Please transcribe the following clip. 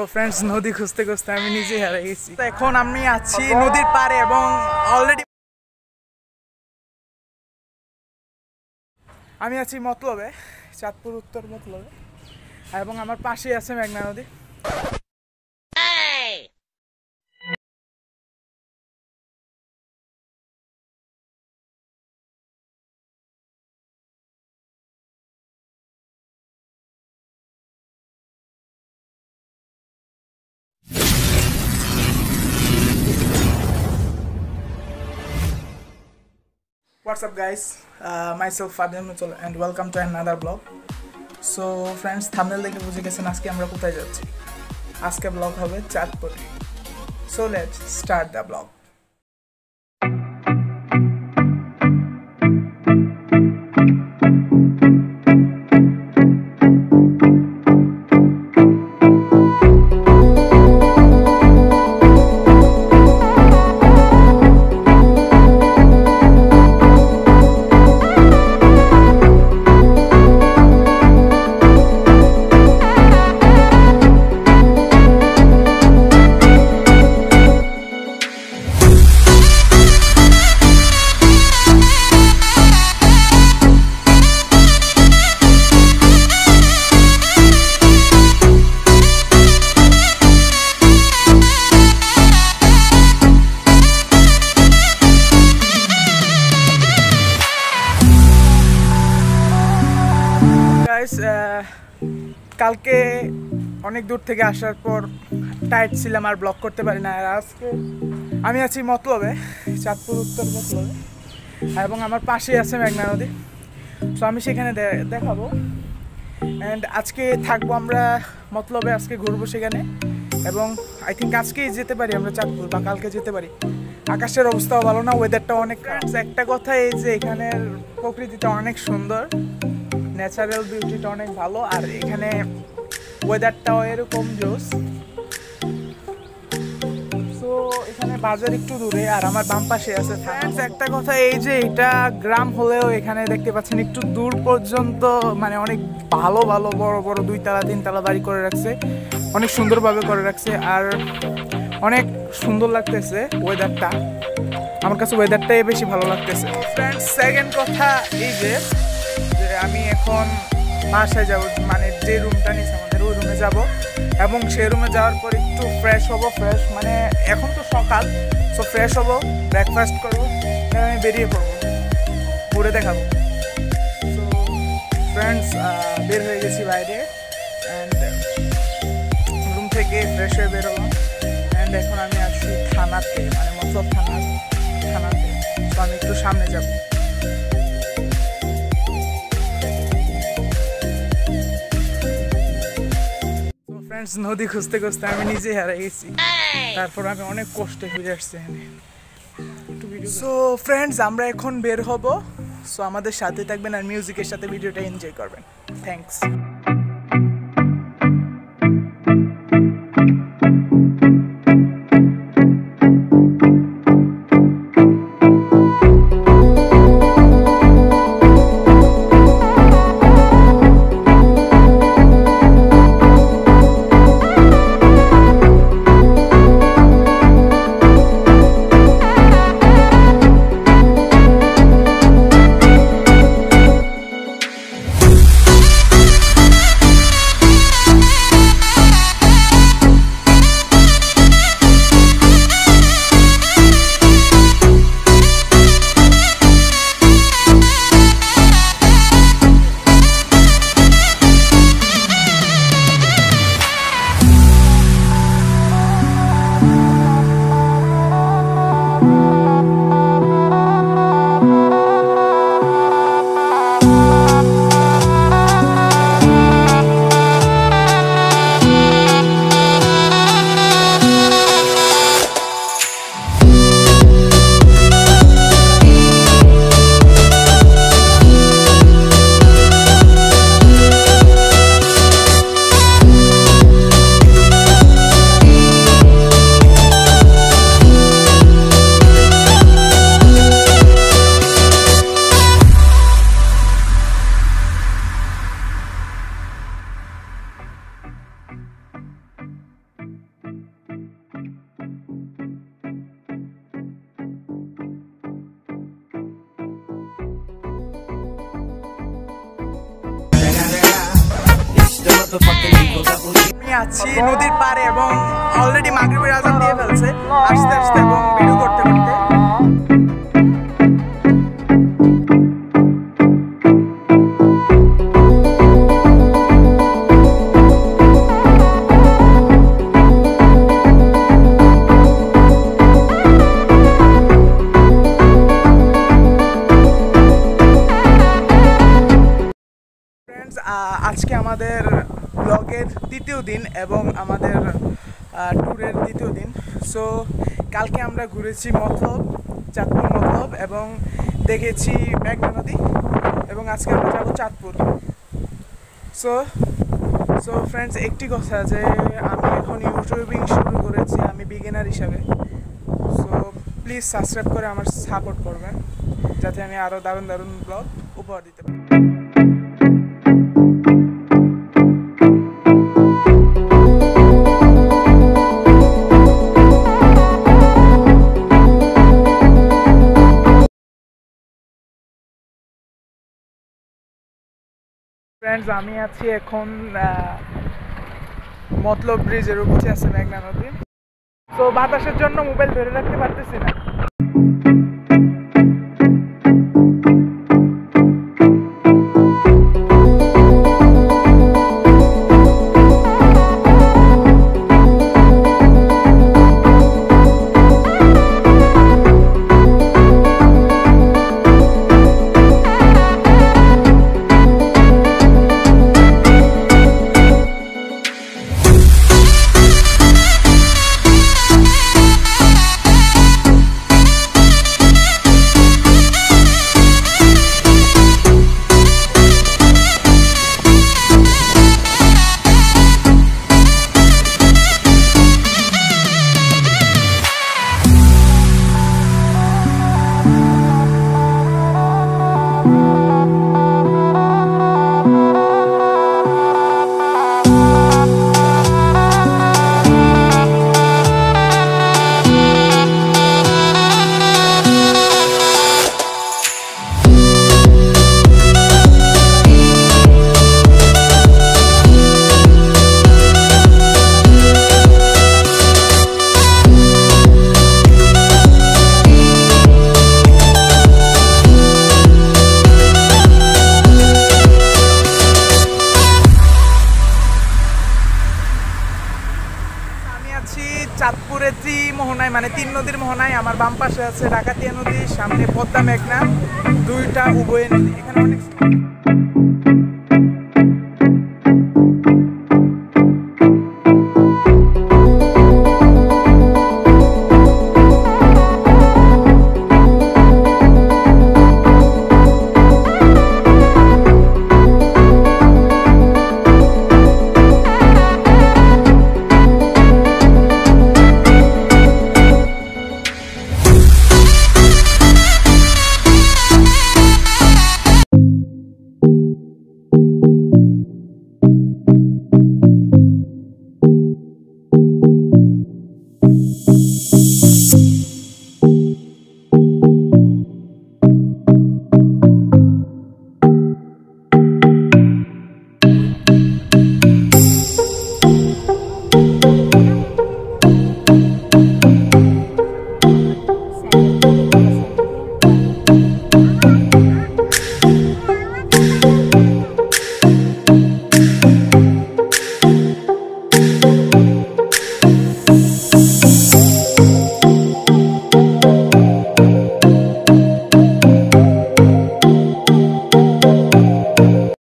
Friends নদী খুঁজতে খুঁজতে আমি নিজেই হারিয়ে গেছি। এখন আমি আছি নদীর পাড়ে এবং অলরেডি আমি আছি মতলবে, চাঁদপুর উত্তর মতলবে, এবং আমার পাশেই আছে মেঘনা নদী। What's up guys, myself Fadil Mutul and welcome to another vlog. So friends, thumbnail দেখে বুঝে গেছেন আজকে আমরা কোথায় যাচ্ছি। আজকে ব্লগ হবে Chandpur. So let's start the vlog. কালকে অনেক দূর থেকে আসার পর টাইট ছিলাম, আর ব্লগ করতে পারি না। আর আজকে আমি আছি মতলবে, চাঁদপুর উত্তর মতলবে, এবং আমার পাশেই আছে মেঘনা নদী। সো আমি সেখানে দেখাবো। অ্যান্ড আজকে থাকবো আমরা মতলবে, আজকে ঘুরবো সেখানে, এবং আই থিঙ্ক আজকেই যেতে পারি আমরা চাঁদপুর, বা কালকে যেতে পারি। আকাশের অবস্থাও ভালো না, ওয়েদারটা অনেক খারাপ। একটা কথা এই যে এখানের প্রকৃতিটা অনেক সুন্দর, ন্যাচারাল বিউটিটা অনেক ভালো, আর এখানে ওয়েদারটাও এরকম জোস। সো এখানে বাজার একটু দূরে, আর আমার বাম পাশে আছে ফ্রেন্ডস। একটা কথা এই যে এটা গ্রাম হলেও এখানে দেখতে পাচ্ছেন একটু দূর পর্যন্ত মানে অনেক ভালো ভালো বড় বড় 2 তলা 3 তলা বাড়ি করে রাখছে, অনেক সুন্দরভাবে করে রাখছে, আর অনেক সুন্দর লাগতেছে ওয়েদারটা। আমার কাছে ওয়েদারটাই বেশি ভালো লাগতেছে ফ্রেন্ডস। সেকেন্ড কথা এই যে আমি এখন বাসায় যাব, মানে যে রুমটা নিয়েছি আমাদের ওই রুমে যাব, এবং সেই রুমে যাওয়ার পর একটু ফ্রেশ হবো। ফ্রেশ মানে এখন তো সকাল, সো ফ্রেশ হবো, ব্রেকফাস্ট করবো, আমি বেরিয়ে পড়বো, ঘুরে দেখাবো। সো ফ্রেন্ডস বের হয়ে গেছি বাইরে, অ্যান্ড রুম থেকে ফ্রেশ হয়ে বেরোলাম। অ্যান্ড এখন আমি আছি থানাতে, মানে মতলব থানাতে। তো আমি একটু সামনে যাবো। নদী খুঁজতে খুঁজতে আমি নিজেই হারিয়ে গেছি, তারপর আমি অনেক কষ্টে ফিরে আসছি। সো ফ্রেন্ডস, আমরা এখন বের হব। সো আমাদের সাথে থাকবেন আর মিউজিকের সাথে ভিডিওটা এনজয় করবেন। থ্যাংকস। আমি আছি নদীর পাড়ে এবং অলরেডি মাগরিবের আজান দিয়ে ফেলছে আস্তে আস্তে এবং ভিডিও করতে করতে। আজকে আমাদের ব্লগের দ্বিতীয় দিন এবং আমাদের ট্যুরের দ্বিতীয় দিন। সো কালকে আমরা ঘুরেছি মতলব, চাঁদপুর মতলব এবং দেখেছি মেঘনা নদী এবং আজকে আমরা যাবো চাঁদপুর। সো সো ফ্রেন্ডস, একটি কথা যে আমি এখন ইউটিউবিং শুরু করেছি, আমি বিগিনার হিসাবে। সো প্লিজ সাবস্ক্রাইব করে আমার সাপোর্ট করবেন যাতে আমি আরও দারুণ দারুণ ব্লগ উপহার দিতে পারি। ফ্রেন্ডস, আমি আছি এখন মতলব ব্রিজের উপরে আছে মেঘনা নদী। তো বাতাসের জন্য মোবাইল ধরে রাখতে পারতেছি না। চাঁদপুরের ত্রিমোহনায় মানে তিন নদীর মোহনায়। আমার বাম পাশে আছে ডাকাতিয়া নদী, সামনে পদ্মা মেঘনা, দুইটা উভয় নদী। এখানে অনেক